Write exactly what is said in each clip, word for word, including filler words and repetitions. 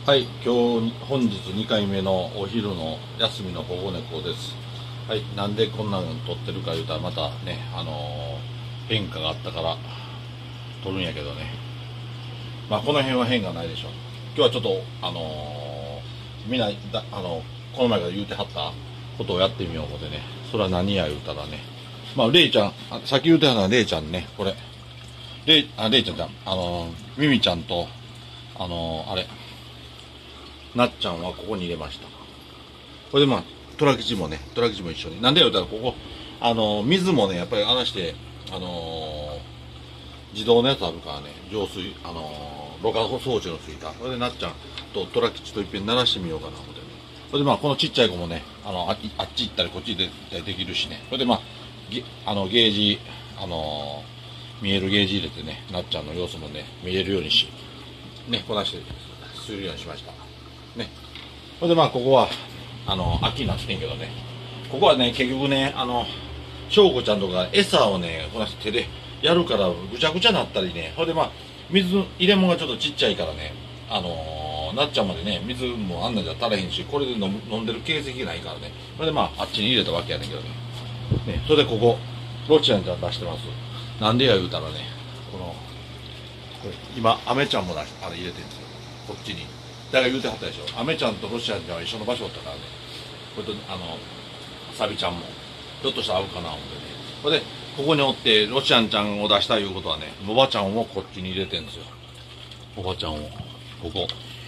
はい、今日本日にかいめのお昼の休みの保護猫です。はい、なんでこんなの撮ってるか言うたらまたね、あのー、変化があったから撮るんやけどね。まあこの辺は変がないでしょ。今日はちょっとあのー、みんなだあのこの前から言うてはったことをやってみよう思てね。それは何や言うたらね。まあレイちゃん、あさっき言うてはったのはレイちゃんね、これ。レイ、あ、レイちゃんじゃん、あのー、ミミちゃんと、あのー、あれ。なっちゃんはここに入れました。これでまあ、トラ吉もね、トラ吉も一緒に。なんで言うたらここ、あの、水もね、やっぱり穴して、あのー、自動のやつあるからね、浄水、あのー、ろ過装置のついた。それでなっちゃんとトラ吉といっぺん鳴らしてみようかな、思ってね。それでまあ、このちっちゃい子もね、あの、ああっち行ったりこっち行ったりできるしね。それでまあ、ゲあの、ゲージ、あのー、見えるゲージ入れてね、なっちゃんの様子もね、見えるようにし、ね、こなしてするようにしました。ね。それでまあここはあの秋になってんけどね、ここはね結局ね、あの翔子ちゃんとか餌をねこの手でやるからぐちゃぐちゃなったりね。それでまあ水入れ物がちょっとちっちゃいからね、あのー、なっちゃんまでね水もあんなじゃ足らへんし、これで飲飲んでる形跡ないからね。それでまああっちに入れたわけやねんけどね。ね、それでここロチアンちゃん出してます。なんでや言うたらね、このこれ今アメちゃんも出しあれ入れてるんですよ、こっちに。だから言うてはったでしょ。アメちゃんとロシアンちゃんは一緒の場所だったからね。これと、あの、サビちゃんも、ひょっとしたら合うかな、思ってね。これで、ここにおって、ロシアンちゃんを出したいうことはね、おばちゃんをこっちに入れてんですよ。おばちゃんを、ここ。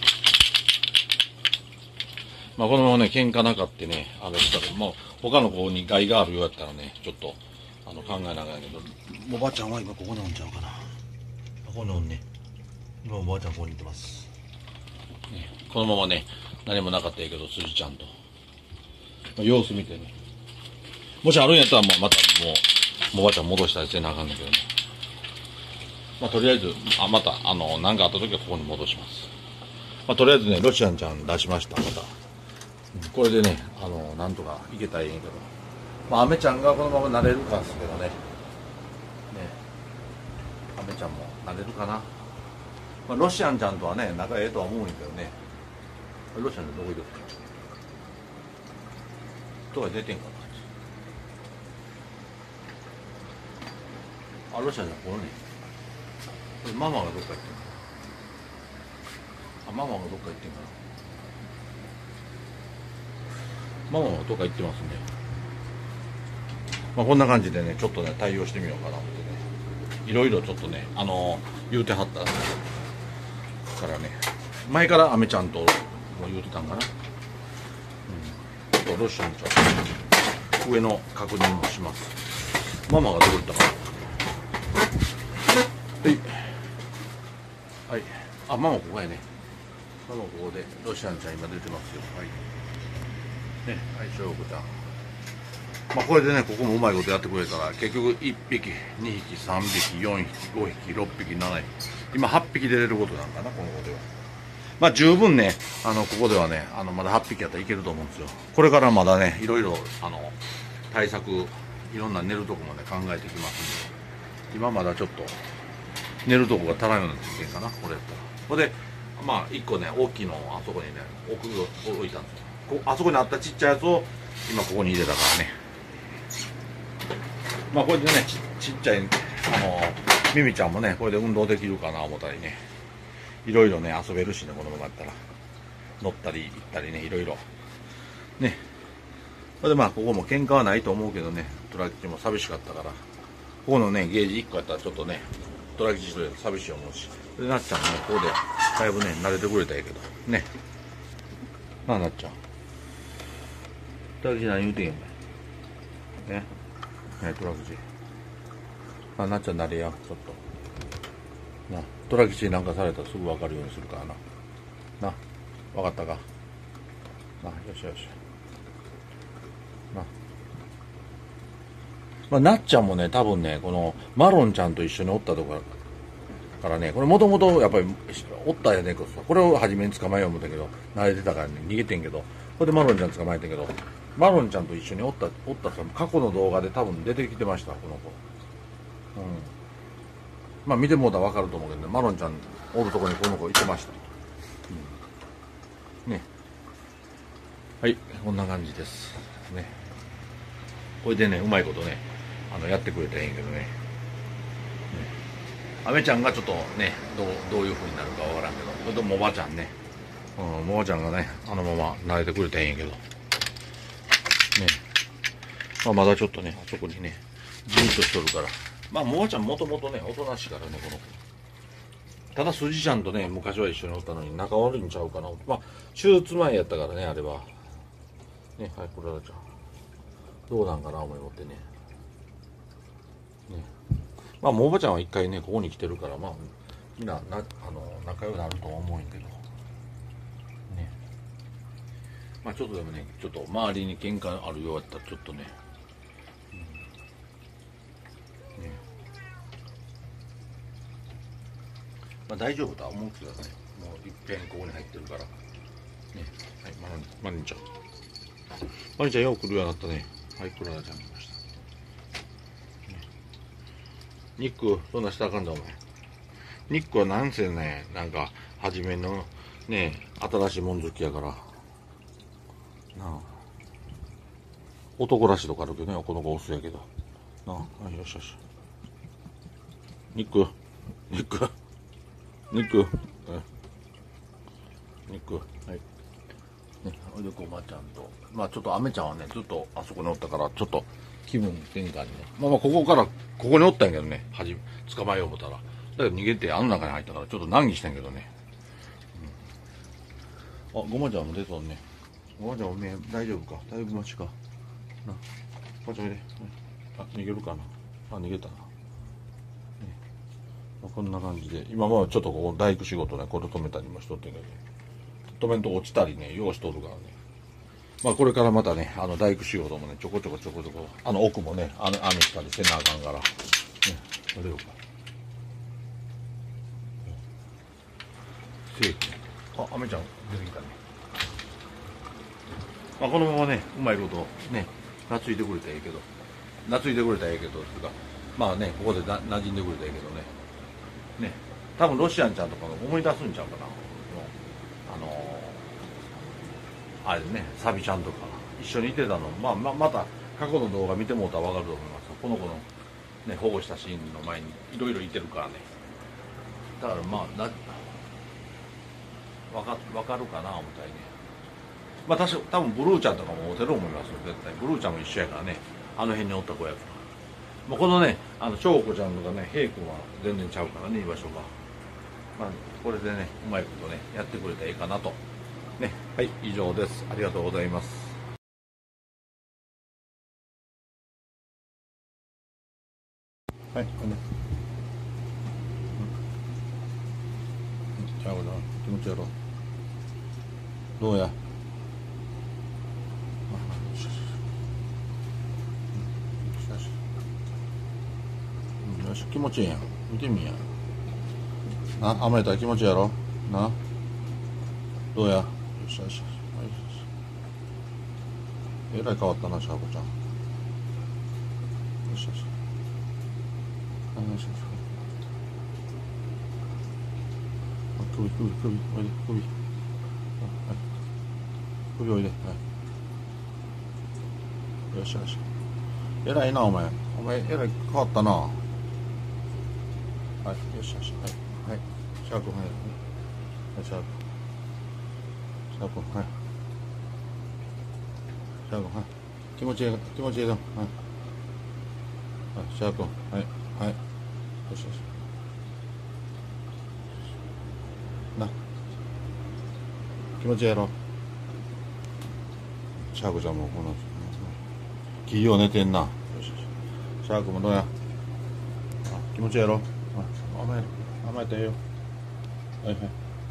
まあ、このままね、喧嘩なかってね、あれしたら、もう、他の子に害があるようやったらね、ちょっと、あの、考えながらやけど、おばちゃんは今ここにおんちゃうかな。ここにおんね。今おばあちゃんここにいてます。ね、このままね何もなかったらいいけど、筋ちゃんと、まあ、様子見てね、もしあるんやったら、まあ、またもうもうおばあちゃん戻したりせなあかんねんけどね。まあとりあえずあまたあの何かあった時はここに戻します。まあとりあえずねロシアンちゃん出しました。またこれでねあのなんとかいけたらいいんやけど、まあアメちゃんがこのまま慣れるかですけどね。ね、アメちゃんも慣れるかな。まあ、ロシアンちゃんとはね仲ええとは思うんやけどね。ロシアンってどこいるとか出てんかな。あ、ロシアンじゃここね。これママがどっか行ってんかな。あ、ママがどっか行ってんかな。ママがどっか行ってますね。まあこんな感じでね、ちょっとね対応してみようかなってね。いろいろちょっとね、あのー、言うてはったからね。前からアメちゃんとも言うてたんかな。うん。ロシアンちゃん上の確認もします。ママがどこ行ったかな。はい。はい。あ、ママここやね。ママここでロシアンちゃん今出てますよ。はい。ね、はい、翔子ちゃん。まあこれでね、ここもうまいことやってくれたら、結局いっぴき、にひき、さんびき、よんひき、ごひき、ろっぴき、ななひき。今はっぴき出れることなんかな、この子では。まあ十分ね、あの、ここではね、あの、まだはっぴきやったらいけると思うんですよ。これからまだね、いろいろ、あの、対策、いろんな寝るとこもね、考えてきますんで。今まだちょっと、寝るとこが足らんようになってきてんかな、これやったら。これで、まあ一個ね、大きいのをあそこにね、置く、置いたんですよ。こあそこにあったちっちゃいやつを、今ここに入れたからね。まあこれでね、ちちっちゃい、あの、ミミちゃんもね、これで運動できるかな思ったりね。いろいろね、遊べるしね、このままやったら。乗ったり行ったりね、いろいろ。ね。それでまあ、ここも喧嘩はないと思うけどね、トラ吉も寂しかったから、ここのね、ゲージいっこやったらちょっとね、トラ吉と寂しい思うし。で、なっちゃんもね、ここで、だいぶね、慣れてくれたらいいけど。ね。なあ、なっちゃん。トラ吉何言うてんやん。ね。ね、トラ吉。あ、なっちゃん慣れや、ちょっと。な、トラ吉になんかされたらすぐ分かるようにするからな。な、分かったか。な、よしよし。な。まあ、なっちゃんもね、多分ね、この、マロンちゃんと一緒におったとか、からね、これもともとやっぱり、おったやねんこそ、これを初めに捕まえよう思ったけど、慣れてたからね、逃げてんけど、これでマロンちゃん捕まえてんけど、マロンちゃんと一緒におった、おったさ、過去の動画で多分出てきてました、この子。うん。まあ見てもうたらわかると思うけどね、マロンちゃんおるとこにこの子いてました。 こんな感じですね。これでね、うまいことね、あのやってくれたらいいんやけどね。ね、アメちゃんがちょっとね、どうどういう風になるかわからんけど、それともおばちゃんね、うん、もばちゃんがね、あのまま慣れてくれたらいいんやけどね。まあ、まだちょっとね、あそこにね、じーっとしとるから。まあ、もばちゃんもともとね、おとなしいからね、この子。ただ、筋ちゃんとね、昔は一緒におったのに、仲悪いんちゃうかな。まあ、手術前やったからね、あれは。ね、はい、これはじゃあ。どうなんかな、思いもってね。ね。まあ、もばちゃんは一回ね、ここに来てるから、まあ、みんな、な、あの、仲良くなるとは思うんやけど。ね。まあ、ちょっとでもね、ちょっと周りに喧嘩あるようやったら、ちょっとね、まあ、大丈夫とは思うけどね、もういっぺんここに入ってるから。ね、はい、まな、まなみちゃん。まなみちゃんよう来るようになったね。はい、クララちゃん来ました。ね、ニック、そんなしたらあかんだお前。ニックはなんせね、なんか、初めの、ね、新しいもん好きやから。なあ。男らしいとかあるけどね、この子オスやけど。なあ、はい、よしよし。ニック、ニック。肉、肉、はい。ね、おいでこまちゃんと、まあちょっとアメちゃんはね、ずっとあそこにおったから、ちょっと気分転換にね。まあまあここから、ここにおったんやけどね、はじ、捕まえよう思ったら。だけど逃げてあの中に入ったから、ちょっと難儀したんやけどね。うん、あ、ごまちゃんも出とんね。ごまちゃんおめえ大丈夫か、だいぶ待ちか。な、ごまちゃんおいで。あ、逃げるかな。あ、逃げたな。こんな感じで、今もちょっとここ大工仕事ね、これ止めたりもしとってんけど、止めんと落ちたりね、ようしとるからね。まあこれからまたね、あの大工仕事もね、ちょこちょこちょこちょこ、あの奥もね、網網したりせなあかんから、ね、これよか。せいあ、アメちゃん出てきたね。まあこのままね、うまいことね、懐いてくれたらええけど、懐いてくれたらええけど、つうか、まあね、ここでな馴染んでくれたらええけどね。ね、多分ロシアンちゃんとか思い出すんちゃうかな。あのー、あれね、サビちゃんとか一緒にいてたの、まあ、ままた過去の動画見てもうたら分かると思います。この子の、ね、保護したシーンの前にいろいろいてるからね。だからまあな分か分かるかな思ったりね。まあ確か多分ブルーちゃんとかも会うてる思いますよ、絶対。ブルーちゃんも一緒やからね、あの辺におった子やから。まあ、このね、あの翔子ちゃんとかね、平君は全然ちゃうからね、居場所が。まあ、これでね、うまいことね、やってくれたらいいかなと。ね、はい、以上です。ありがとうございます。はい、こんね。ちゃうな、気持ちやろう。どうや。よし、気持ちいいやん。見てみや。な、甘えたら気持ちいいやろ。な。どうや。よしよし。えらい変わったな、シャーコちゃん。よしよし。よしよし。首、首、首、おいで、首。はい。首おいで。はい。よしよし。えらいな、お前。お前、えらい変わったな。はい、よしよし。はい。はい。シャーク、はい。はい、シャーク。シャーク、はい。シャーク、はい。気持ちいい、気持ちいいぞ。はい。はい、シャーク、はい。はい。よしよし。な。気持ちいいやろ。シャークちゃんもこの、木よう寝てんな。よしよし。シャークもどうや。あ、気持ちいいやろ。甘え、甘えてええよ。はいはい。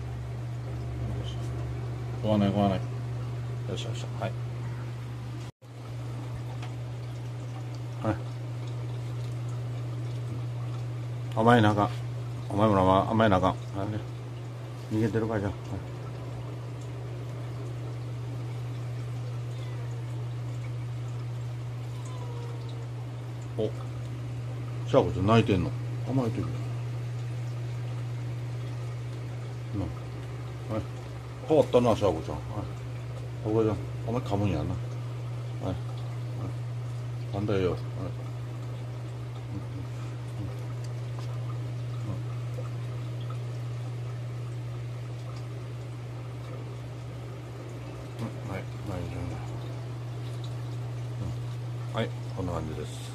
壊わない壊わない。よしよし。はい。はい。甘えなあかん。お前も甘えなあかん。はい、逃げてるかじゃん。はい。お、シャークちゃん泣いてんの。甘えてるよ。はい。変わったな、シャークちゃん。はい。おばちゃん。 お前噛むんやな。はい。はい。噛んだよ。はい。はい、はい、はい、こんな感じです。